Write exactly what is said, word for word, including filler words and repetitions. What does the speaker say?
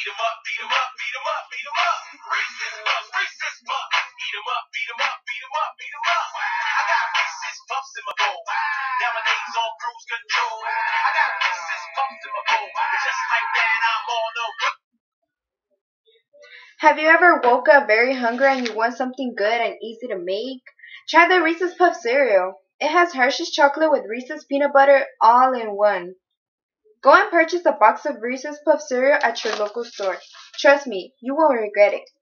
'em up, beat 'em up, beat 'em up, beat 'em up. Reese's Puffs, Reese's Puffs. Eat 'em up, beat 'em up, beat 'em up, beat 'em up. I got Reese's Puffs in my bowl. Now my name's on cruise control. I got Reese's Puffs in my bowl. Just like that, I'm on the road. Have you ever woke up very hungry and you want something good and easy to make? Try the Reese's Puff cereal. It has Hershey's chocolate with Reese's peanut butter all in one. Go and purchase a box of Reese's Puff cereal at your local store. Trust me, you won't regret it.